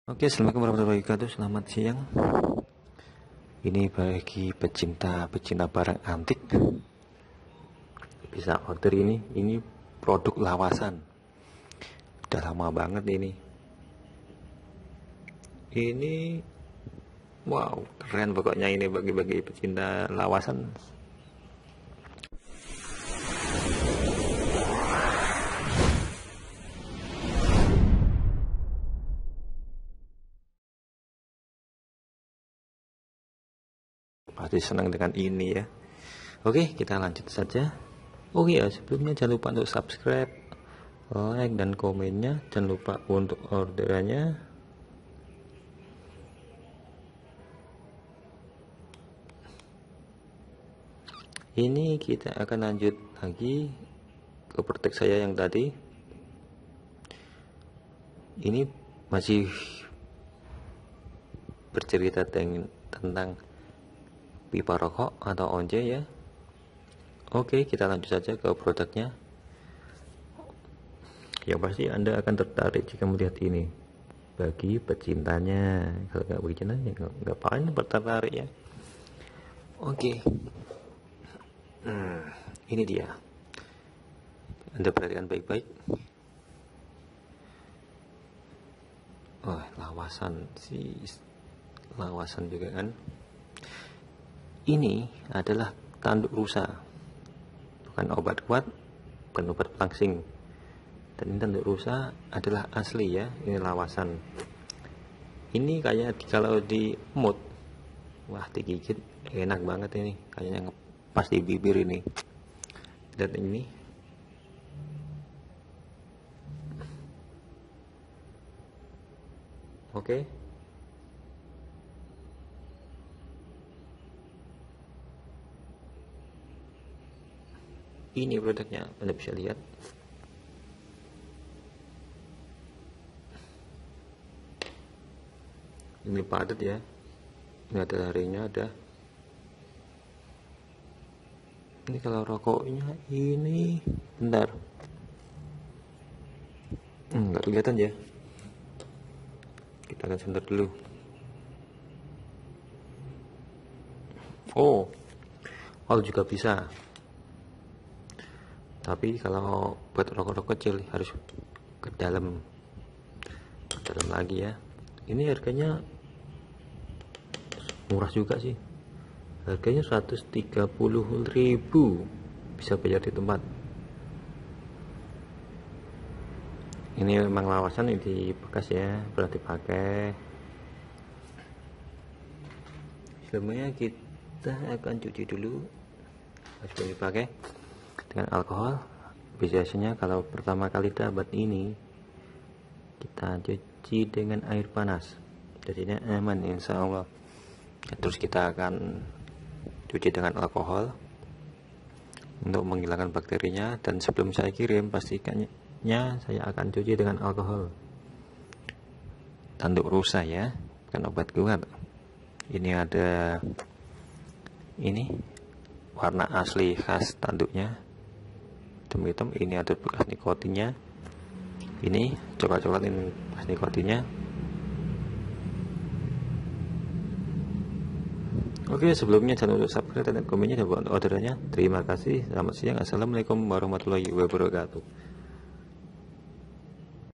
Oke, assalamualaikum warahmatullahi wabarakatuh. Selamat siang. Ini bagi pecinta barang antik bisa order ini. Ini produk lawasan. Udah lama banget ini. Ini wow, keren pokoknya ini bagi pecinta lawasan. Pasti senang dengan ini ya. Oke, kita lanjut saja. Oh iya, sebelumnya jangan lupa untuk subscribe, like, dan komennya. Jangan lupa untuk orderannya. Ini kita akan lanjut lagi ke praktek saya yang tadi. Ini masih bercerita tentang pipa rokok atau once ya. Oke, kita lanjut saja ke produknya. Yang pasti Anda akan tertarik jika melihat ini. Bagi pecintanya, kalau nggak begini nggak paling tertarik ya. Oke, ini dia. Anda perhatikan baik-baik. Oh, lawasan juga kan. Ini adalah tanduk rusa, bukan obat kuat, bukan obat pelangsing. Dan ini tanduk rusa adalah asli ya. Ini lawasan. Ini kayak kalau di mood, wah digigit enak banget ini. Kayaknya pas di bibir ini. Dan ini oke. Ini produknya, Anda bisa lihat. Ini padat ya. Ini ada harinya ada. Ini kalau rokoknya ini bentar. Nggak kelihatan ya. Kita akan sebentar dulu. Oh juga bisa. Tapi kalau buat rokok-rokok kecil harus ke dalam lagi ya. Ini harganya murah juga sih. Harganya 130.000, bisa bayar di tempat. Ini memang lawasan ini di bekas ya, pernah dipakai. Sebelumnya kita akan cuci dulu sebelum dipakai dengan alkohol. Biasanya kalau pertama kali dapat ini kita cuci dengan air panas, jadinya aman insya Allah. Terus kita akan cuci dengan alkohol untuk menghilangkan bakterinya. Dan sebelum saya kirim, pastikannya saya akan cuci dengan alkohol. Tanduk rusa ya, bukan obat kuat. Ini ada ini warna asli khas tanduknya, hitam-hitam. Ini ada bekas nikotinnya. Ini coklat-coklat, ini bekas nikotinnya. Oke, sebelumnya jangan lupa subscribe dan komennya dan buat orderannya. Terima kasih. Selamat siang. Assalamualaikum warahmatullahi wabarakatuh.